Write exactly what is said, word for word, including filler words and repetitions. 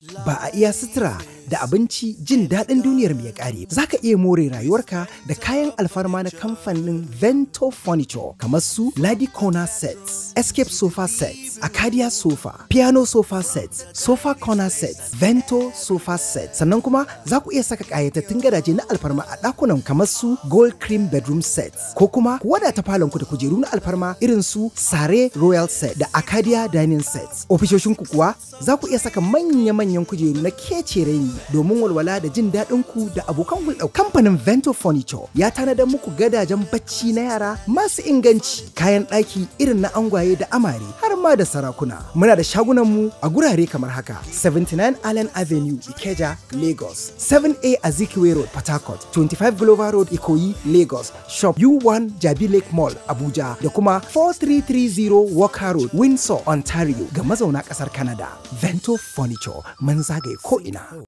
Ba a iya sutura da abinci jin daɗin duniyar mu ya ƙare. Za ka iya more rayuwarka da kayan alfarma na kamfanin Vento Furniture kamar su Ladi Corner Sets, Escape Sofa Sets, Acadia Sofa, Piano Sofa Sets, Sofa Corner Sets, Vento Sofa Sets. Sannan kuma za ku iya saka ƙayatattun gadaje na alfarma a ɗakunan kamar su Gold Cream Bedroom Sets ko kuma ku wadata falon ku da kujeru na alfarma irin su Sare Royal Set da Acadia Dining Sets. Ofishoshinku kuwa za ku iya saka manya-manyan kujeru na kece raini domin walwala da jin daɗin ku da abokan hulɗa. Kamfanin Vento Furniture ya tanadar muku gadajen bacci na yara masu inganci, kayan ɗaki irin na angwaye da amare har ma da sarakuna. Muna da shagunan mu a gurare kamar haka: seventy-nine Allen Avenue, Ikeja, Lagos; seven A Azikiwe Road, Portharcourt; twenty-five Glover Road, Ikoyi, Lagos; Shop U one Jabi Lake Mall, Abuja, da kuma forty-three thirty Walker Road, Windsor, Ontario ga mazauna ƙasar Canada. Vento Furniture mun zagaye ko ina.